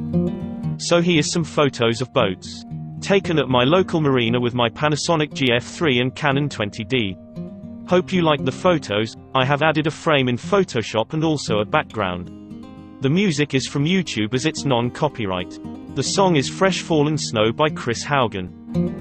So here's some photos of boats. Taken at my local marina with my Panasonic GF3 and Canon 20D. Hope you like the photos. I have added a frame in Photoshop and also a background. The music is from YouTube as it's non-copyright. The song is Fresh Fallen Snow by Chris Haugen.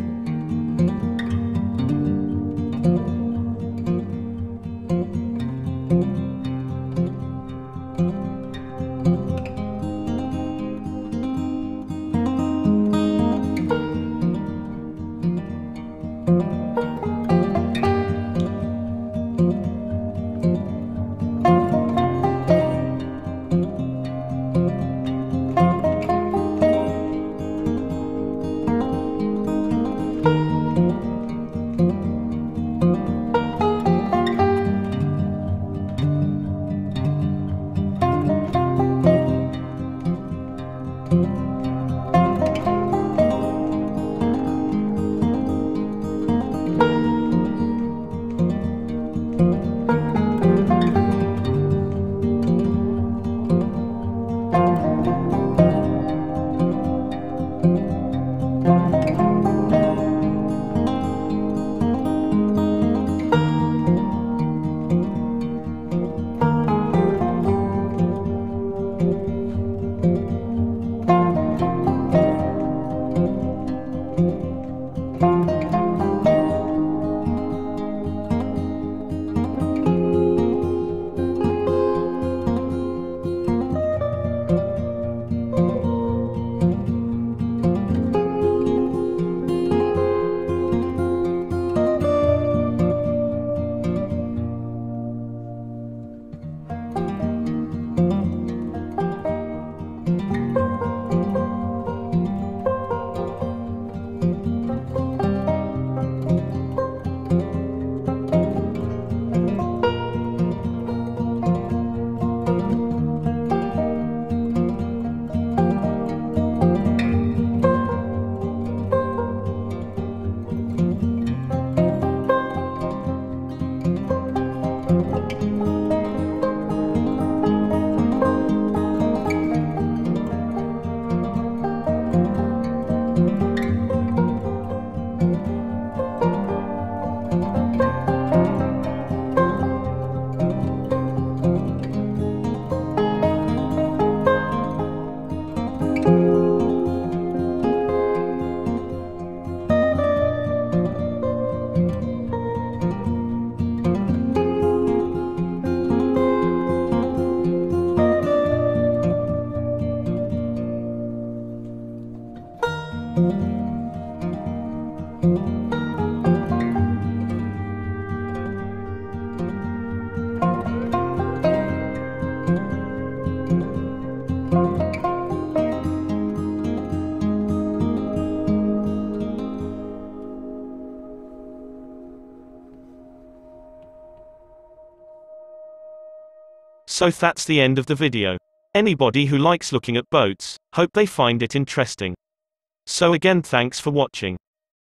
So that's the end of the video. Anybody who likes looking at boats, hope they find it interesting. So again, thanks for watching.